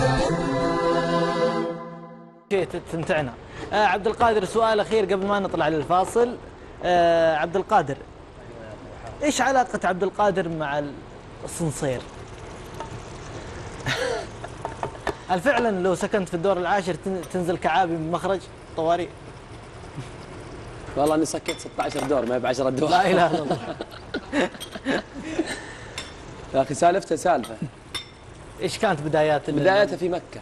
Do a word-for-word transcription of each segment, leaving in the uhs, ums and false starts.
تمتعنا. آه عبد القادر، سؤال اخير قبل ما نطلع للفاصل. آه عبد القادر، ايش علاقة عبد القادر مع الصنصير؟ هل فعلا لو سكنت في الدور العاشر تنزل كعابي من مخرج طوارئ؟ والله اني سكت ستة عشر دور ما هي ب عشرة دور. لا اله الا الله. يا اخي سالفته سالفه. ايش كانت بدايات؟ بدايتها في مكه.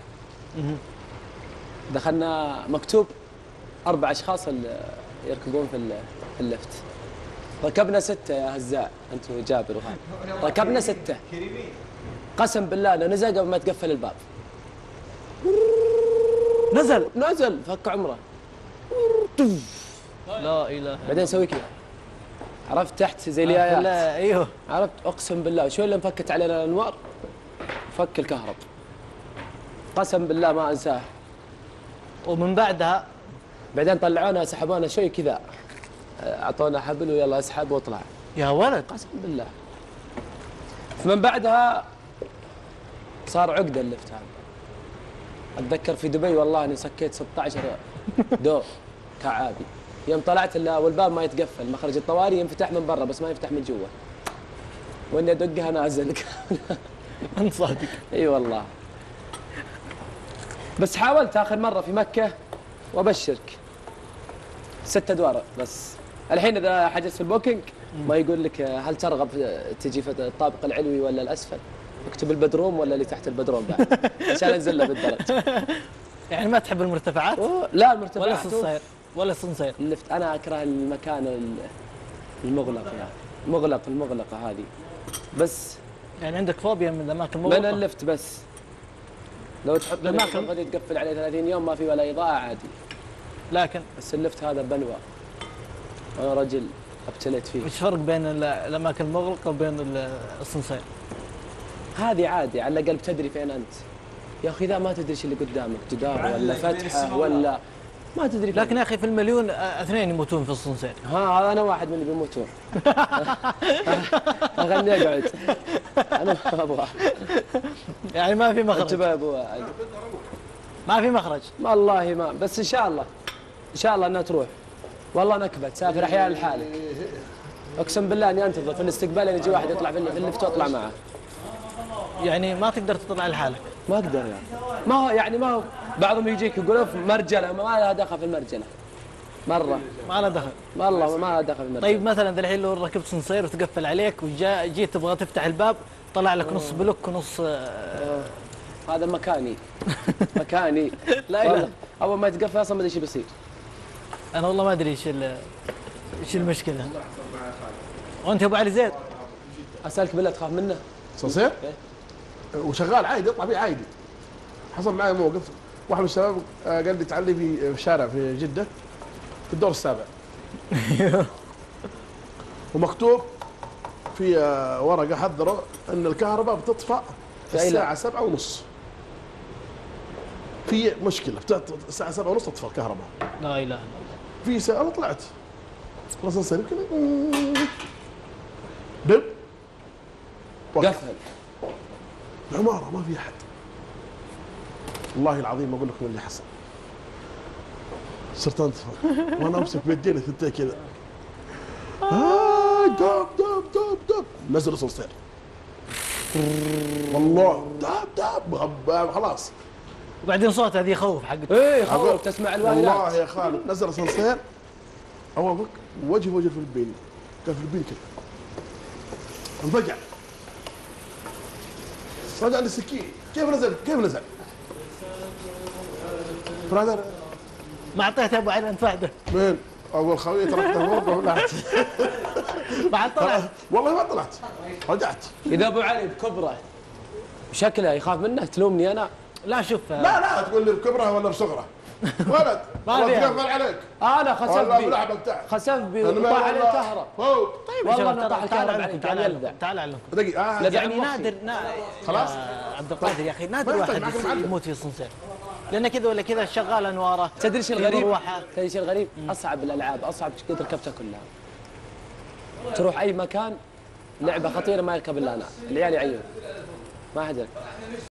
دخلنا مكتوب اربع اشخاص يركبون في في اللفت. ركبنا سته يا هزاع انت وجابر وهذا. ركبنا سته. قسم بالله انه نزل قبل ما تقفل الباب. نزل نزل فك عمره. لا اله. بعدين اسوي كذا. عرفت تحت زي اليايات. لا ايوه. عرفت اقسم بالله شوي اللي انفكت علينا الانوار فك الكهرب. قسم بالله ما انساه. ومن بعدها بعدين طلعونا سحبونا شوي كذا، اعطونا حبل ويلا اسحب واطلع. يا ولد قسم بالله. فمن بعدها صار عقده اللفت هذا. اتذكر في دبي والله اني سكيت ستة عشر دور كعابي. يوم طلعت والباب ما يتقفل، مخرج الطوارئ ينفتح من برا بس ما يفتح من جوا. واني ادقها نازل. انت صادق؟ اي والله. بس حاولت اخر مره في مكه وابشرك ست ادوار بس. الحين اذا حجزت في البوكينج ما يقول لك هل ترغب تجي في الطابق العلوي ولا الاسفل؟ اكتب البدروم ولا اللي تحت البدروم بعد عشان انزل له بالدرج. يعني ما تحب المرتفعات؟ لا المرتفعات ولا الصنصير ولا الصنصير. اللفت انا اكره المكان المغلق يعني. مغلق المغلقه هذه بس. يعني عندك فوبيا من الاماكن المغلقه؟ من اللفت بس. لو تحط الاماكن غادي تقفل عليه ثلاثين يوم ما في ولا اضاءه عادي. لكن بس اللفت هذا بلوى. انا رجل ابتليت فيه. ايش الفرق بين الاماكن المغلقه وبين الصنصير؟ هذه عادي على الاقل تدري فين انت. يا اخي اذا ما تدري ايش اللي قدامك جدار ولا فتحه ولا ما تدري فين. لكن يا اخي في المليون اثنين يموتون في الصنصير. ها هذا انا واحد من اللي بيموتون. اغني اقعد. انا ما ابغى. يعني ما في مخرج. انتبه يا ابو. ما في مخرج. والله ما بس ان شاء الله ان شاء الله انها تروح. والله نكبه تسافر احيانا لحالك. اقسم بالله اني انتظر في الاستقبال ان يجي واحد يطلع في اللفت واطلع معه. يعني ما تقدر تطلع لحالك؟ ما اقدر يعني. ما هو يعني ما هو بعضهم يجيك يقول في مرجله ما لها دخل في المرجله. مره ما له دخل. والله ما لها دخل في المرجله. طيب مثلا الحين لو ركبت صنصير وتقفل عليك وجيت تبغى تفتح الباب طلع لك نص بلوك ونص آه. هذا مكاني. مكاني. لا لا اول ما يتقفل اصلا ما ادري ايش بيصير. انا والله ما ادري ايش ايش المشكله. وانت يا ابو علي زيد اسالك بالله تخاف منه؟ صنصير؟ وشغال عادي يطلع فيه عادي. حصل معي موقف واحد من الشباب قال لي تعال لي في شارع في جده في الدور السابع. ومكتوب في ورقه حذروا ان الكهرباء بتطفأ الساعه سبعة ونص. في مشكله الساعه سبعة ونص تطفى الكهرباء. لا اله الا الله. في ساعه انا طلعت خلاص نصير كذا دب قفل العماره ما في احد. والله العظيم ما اقول لكم اللي حصل. صرت انتظر وانا امسك بيديني ثنتين كذا. آه دب دب دب دب نزلوا صنصير. والله دب دب خلاص. وبعدين صوت هذه يخوف حقك. ايه يخوف تسمع الوالدات. والله يا خالد نزل صنصير اوافق وجه وجه الفلبيني. كان فلبيني كذا. انفجع. رجع لي السكين. كيف نزل؟ كيف نزل؟ برادر ما اعطيت ابو علي انت واحده. مين؟ اول خويه تركته فوق وطلعت. ما عاد طلعت. والله ما طلعت. رجعت. اذا ابو علي بكبره شكله يخاف منه تلومني انا؟ لا شوف. لا لا تقول لي بكبره ولا بصغره. ولد ما تقفل عليك. انا خسف بي. بلعبك تحت. خسف بي وطاح عليه الكهرباء. طيب والله انا طاح الكهرباء عليه تعال يلذع. تعال اعلمكم. دقيقه آه يعني نادر نا... خلاص عبد القادر يا اخي نادر واحد يموت في الصنصير. لان كذا ولا كذا شغال انواره. تدري ايش الغريب؟ تدري ايش الغريب؟ اصعب الالعاب اصعب قد ركبتها كلها. تروح اي مكان لعبه خطيره ما يركب الا انا، العيال يعيون ما حد يركب.